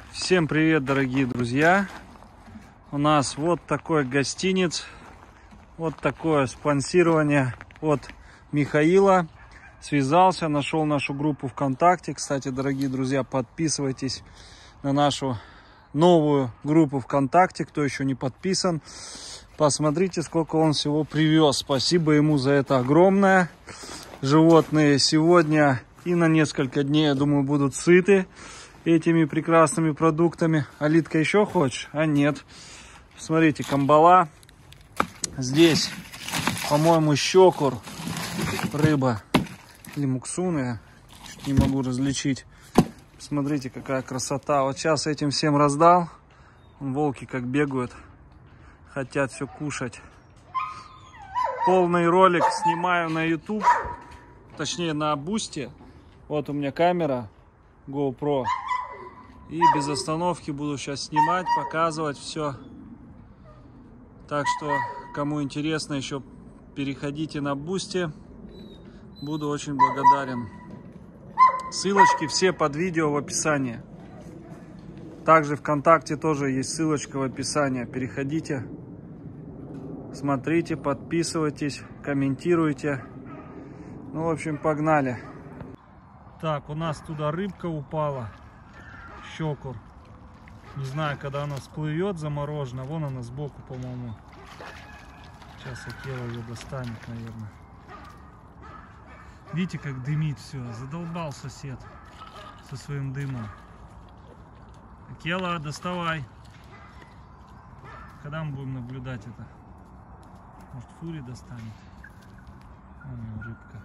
Всем привет, дорогие друзья! У нас вот такой гостиниц, вот такое спонсирование от Михаила. Связался, нашел нашу группу ВКонтакте. Кстати, дорогие друзья, подписывайтесь на нашу новую группу ВКонтакте, кто еще не подписан. Посмотрите, сколько он всего привез. Спасибо ему за это огромное. Животные сегодня и на несколько дней, я думаю, будут сыты этими прекрасными продуктами. Алитка, еще хочешь? А нет. Смотрите, камбала. Здесь, по-моему, щекур, рыба или муксун, я не могу различить. Смотрите, какая красота. Вот сейчас этим всем раздал. Волки как бегают, хотят все кушать. Полный ролик снимаю на YouTube, точнее на Бусти. Вот у меня камера GoPro. И без остановки буду сейчас снимать, показывать все. Так что, кому интересно, еще переходите на Бусти. Буду очень благодарен. Ссылочки все под видео в описании. Также ВКонтакте тоже есть ссылочка в описании. Переходите, смотрите, подписывайтесь, комментируйте. Ну, в общем, погнали. Так, у нас туда рыбка упала. Щекур. Не знаю, когда она всплывет заморожена. Вон она сбоку, по-моему. Сейчас Акела ее достанет, наверное. Видите, как дымит все. Задолбал сосед со своим дымом. Акела, доставай. Когда мы будем наблюдать это? Может, Фури достанет? Вон рыбка.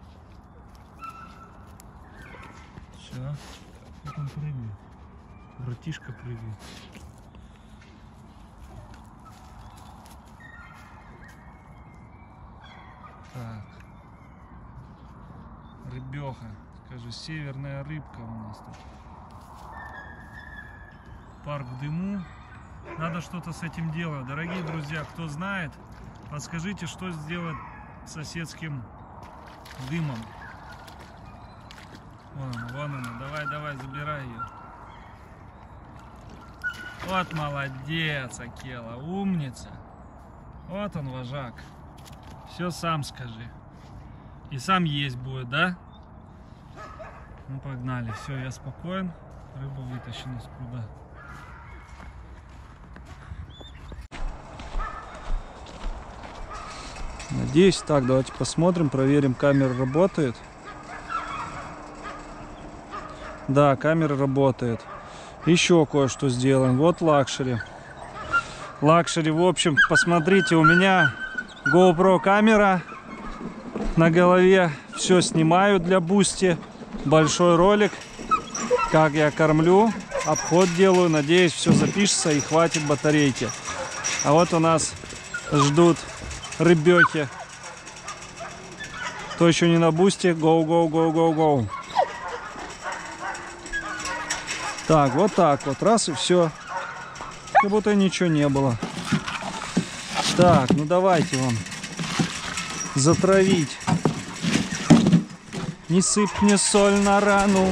Все. Как он прыгает. Братишка прыгает. Так. Рыбеха. Скажи, северная рыбка у нас тут. Парк в дыму. Надо что-то с этим делать. Дорогие друзья, кто знает, подскажите, что сделать с соседским дымом. Вон она. Давай, забирай ее. Вот молодец, Акела, умница. Вот он, вожак. Все сам скажи. И сам есть будет, да? Ну, погнали. Все, я спокоен. Рыба вытащена из пруда. Надеюсь, так, давайте посмотрим, проверим, камера работает. Да, камера работает. Еще кое-что сделаем. Вот лакшери. Лакшери, в общем, посмотрите, у меня GoPro камера на голове. Все снимаю для Бусти. Большой ролик, как я кормлю, обход делаю. Надеюсь, все запишется и хватит батарейки. А вот у нас ждут рыбехи. Кто еще не на Бусти, go. Так, вот раз и все. Как будто ничего не было. Так, ну давайте вам затравить. Не сыпь мне соль на рану.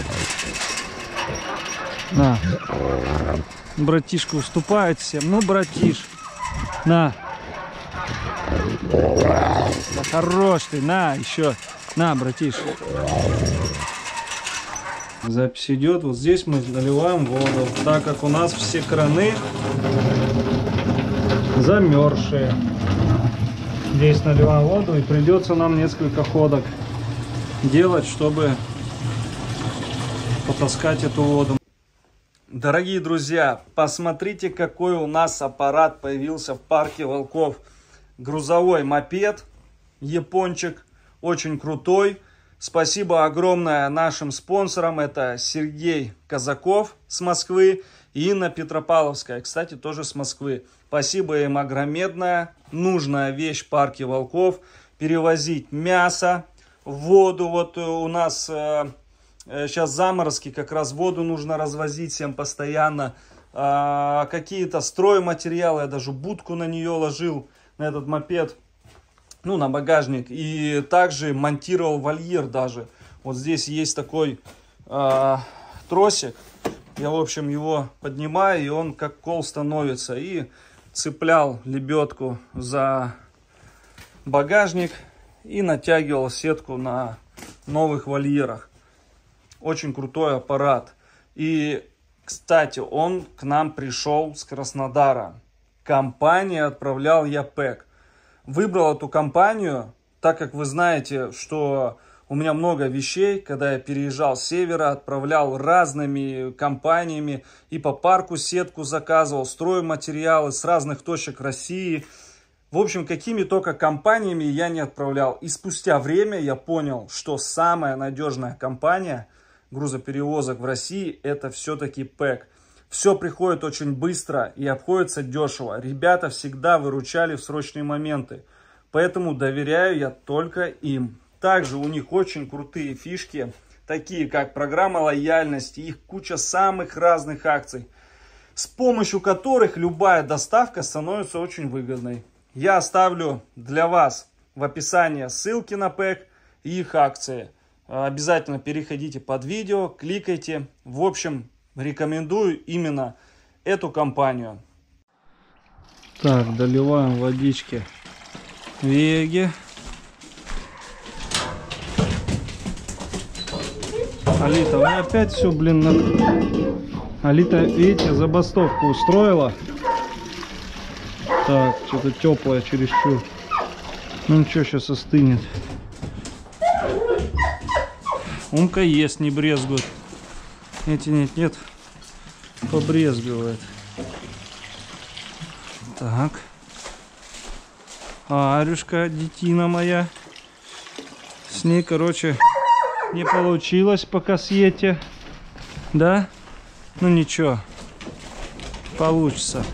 На. Братишка уступает всем. Ну, братиш. На. Да хорош ты. На, еще. На, братиш. Запись идет. Вот здесь мы наливаем воду, так как у нас все краны замерзшие. Здесь наливаем воду, и придется нам несколько ходок делать, чтобы потаскать эту воду. Дорогие друзья, посмотрите, какой у нас аппарат появился в парке волков. Грузовой мопед, япончик, очень крутой. Спасибо огромное нашим спонсорам. Это Сергей Казаков с Москвы и Инна Петропавловская, кстати, тоже с Москвы. Спасибо им огромное. Нужная вещь в парке волков. Перевозить мясо, воду. Вот у нас сейчас заморозки, как раз воду нужно развозить всем постоянно. Какие-то стройматериалы. Я даже будку на нее ложил, на этот мопед. Ну, на багажник. И также монтировал вольер даже. Вот здесь есть такой тросик. я, в общем, его поднимаю, и он как кол становится. И цеплял лебедку за багажник и натягивал сетку на новых вольерах. Очень крутой аппарат. И, кстати, он к нам пришел с Краснодара. Компания отправлял Yapec. Выбрал эту компанию, так как вы знаете, что у меня много вещей, когда я переезжал с севера, отправлял разными компаниями и по парку сетку заказывал, стройматериалы с разных точек России. В общем, какими только компаниями я не отправлял. И спустя время я понял, что самая надежная компания грузоперевозок в России это все-таки Yapec. Все приходит очень быстро и обходится дешево. Ребята всегда выручали в срочные моменты. Поэтому доверяю я только им. Также у них очень крутые фишки, такие как программа лояльности, их куча самых разных акций, с помощью которых любая доставка становится очень выгодной. Я оставлю для вас в описании ссылки на Yapec и их акции. Обязательно переходите под видео, кликайте. В общем, рекомендую именно эту компанию. Так, доливаем водички Веги. Алита, вы опять все, блин, Алита, видите, забастовку устроила. Так, что-то теплое чересчур. Ну ничего, сейчас остынет. Умка ест, не брезгует. Эти нет, побрезгивает. Так. Арюшка, детина моя. С ней, короче, не получилось пока съедете. Да? Ну ничего. Получится.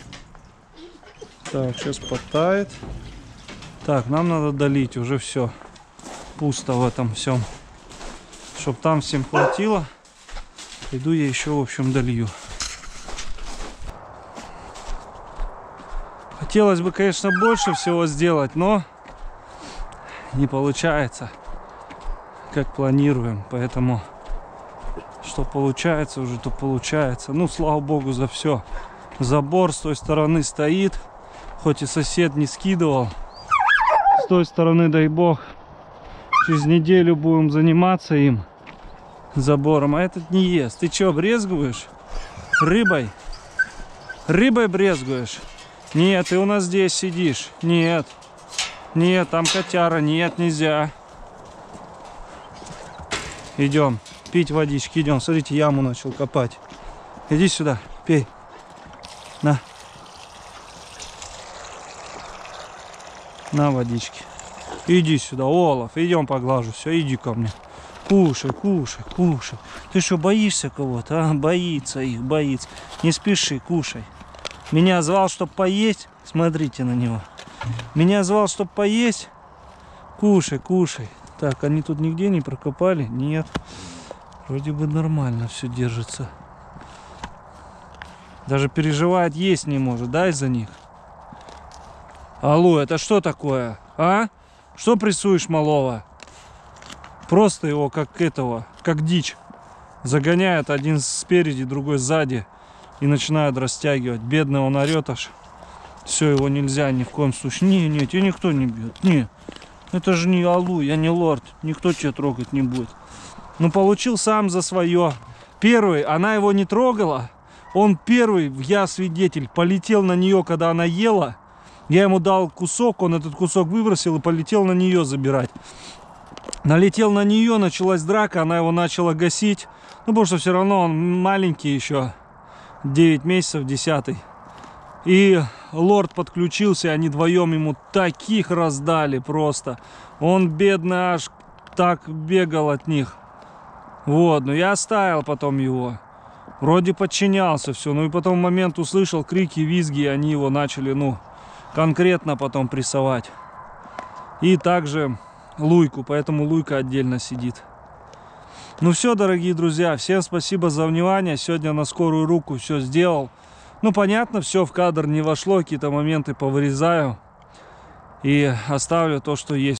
Так, сейчас потает. Так, нам надо долить. Уже все. Пусто в этом всем. Чтоб там всем хватило. Пойду я еще, в общем, долью. Хотелось бы, конечно, больше всего сделать, но не получается, как планируем. Поэтому, что получается уже, то получается. Ну, слава богу, за все. Забор с той стороны стоит. Хоть и сосед не скидывал. С той стороны, дай бог, через неделю будем заниматься им. Забором. А этот не ест. Ты что, брезгуешь? Рыбой? Рыбой брезгуешь? Нет, ты у нас здесь сидишь. Нет. Нет, там котяра. Нет, нельзя. Идем. Пить водички. Идем. Смотрите, яму начал копать. Иди сюда. Пей. На. На водички. Иди сюда, Олаф. Идем поглажу. Все, иди ко мне. Кушай, кушай, кушай. Ты что, боишься кого-то? А? Боится их, боится. Не спеши, кушай. Меня звал, чтобы поесть. Смотрите на него. Меня звал, чтобы поесть. Кушай, кушай. Так, они тут нигде не прокопали? Нет. Вроде бы нормально все держится. Даже переживает, есть не может. Да, из-за них? Алло, это что такое? А? Что прессуешь малого? Просто его как этого, как дичь. Загоняет один спереди, другой сзади. И начинают растягивать. Бедный он орет аж. Все, его нельзя ни в коем случае. Не, тебя никто не бьет. Не. Это же не Аллу, я не лорд. Никто тебя трогать не будет. Ну, получил сам за свое. Первый, она его не трогала. Он первый, я свидетель, полетел на нее, когда она ела. Я ему дал кусок, он этот кусок выбросил и полетел на нее забирать. Налетел на нее, началась драка, она его начала гасить. Ну, потому что все равно он маленький еще. 9 месяцев, 10-й. И лорд подключился, они вдвоем ему таких раздали просто. Он, бедный, аж так бегал от них. Вот, но я оставил потом его. Вроде подчинялся все. Ну и потом в момент услышал крики, визги, и они его начали, ну, конкретно потом прессовать. И также Луйку, поэтому Луйка отдельно сидит. Ну все, дорогие друзья, всем спасибо за внимание. Сегодня на скорую руку все сделал. Ну, понятно, все в кадр не вошло, какие-то моменты повырезаю. И оставлю то, что есть.